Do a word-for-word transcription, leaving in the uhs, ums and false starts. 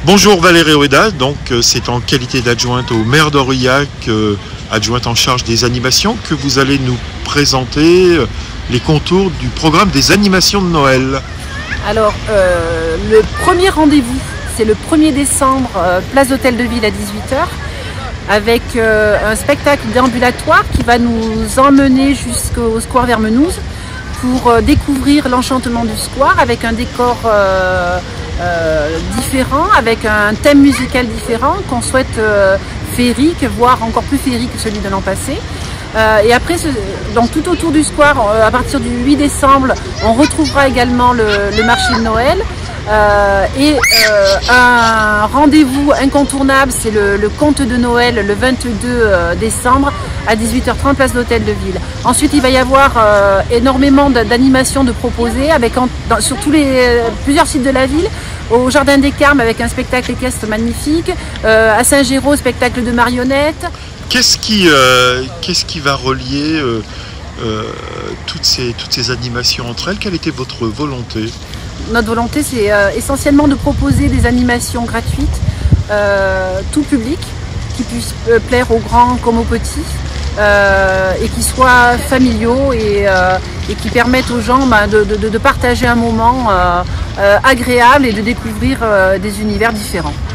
Bonjour Valérie Rueda, donc euh, c'est en qualité d'adjointe au maire d'Aurillac, euh, adjointe en charge des animations, que vous allez nous présenter euh, les contours du programme des animations de Noël. Alors, euh, le premier rendez-vous, c'est le premier décembre, euh, place d'Hôtel de Ville à dix-huit heures, avec euh, un spectacle déambulatoire qui va nous emmener jusqu'au square Vermenouze pour euh, découvrir l'enchantement du square avec un décor euh, euh, différent, avec un thème musical différent qu'on souhaite euh, féerique, voire encore plus féerique que celui de l'an passé. Euh, et après, donc tout autour du square, euh, à partir du huit décembre, on retrouvera également le, le marché de Noël. Euh, et euh, un rendez-vous incontournable, c'est le, le conte de Noël le vingt-deux décembre à dix-huit heures trente, place d'Hôtel de Ville. Ensuite, il va y avoir euh, énormément d'animations de proposer avec en, dans, sur tous les, plusieurs sites de la ville. Au Jardin des Carmes avec un spectacle équestre magnifique, euh, à Saint-Géraud, spectacle de marionnettes. Qu'est-ce qui, euh, qu'est-ce qui va relier euh, euh, toutes, ces, toutes ces animations entre elles? Quelle était votre volonté? Notre volonté, c'est euh, essentiellement de proposer des animations gratuites, euh, tout public, qui puissent euh, plaire aux grands comme aux petits, euh, et qui soient familiaux et, euh, et qui permettent aux gens bah, de, de, de partager un moment euh, euh, agréable et de découvrir euh, des univers différents.